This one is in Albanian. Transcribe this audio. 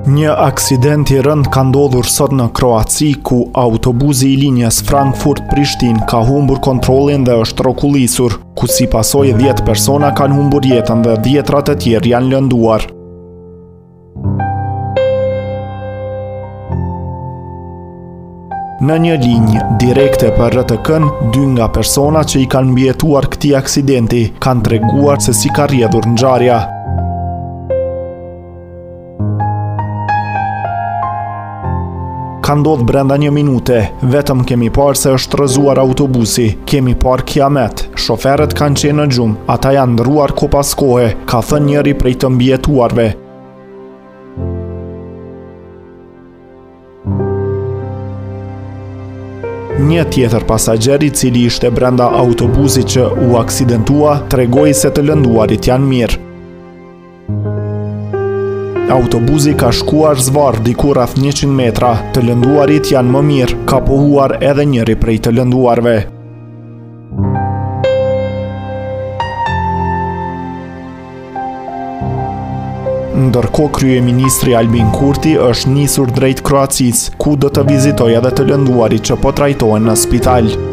Një aksident I rënd ka ndodhur sot në Kroaci ku autobusi I linjes Frankfurt-Prishtinë ka humbur kontrollin dhe është rrokullisur, ku si pasojë 10 persona kanë humbur jetën dhe 10 të tjerë janë lënduar. Në një linjë direkte për RTK-n, 2 nga persona që I kanë mbijetuar këtij aksidenti kanë treguar se si ka rrjedhur ngjarja. Ka ndodhur brenda 1 minute, vetëm kemi parë se është rrëzuar autobusi, kemi parë kiamet, shoferët kanë qenë në gjumë, ata janë ndruar ko pas kohe, ka thënë njëri prej të mbijetuarve. Një tjetër pasagjer I cili ishte brenda autobusit që u aksidentua, tregoi se të lënduarit janë mirë. Autobusi ka shkuar zvarr diku rreth 100 metra, të lënduarit janë më mirë, ka pohuar edhe njëri prej të lënduarve. Ndërkohë kryeministri Albin Kurti është nisur drejt Kroacisë, ku do të vizitojë edhe të lënduarit që po trajtohen në spital.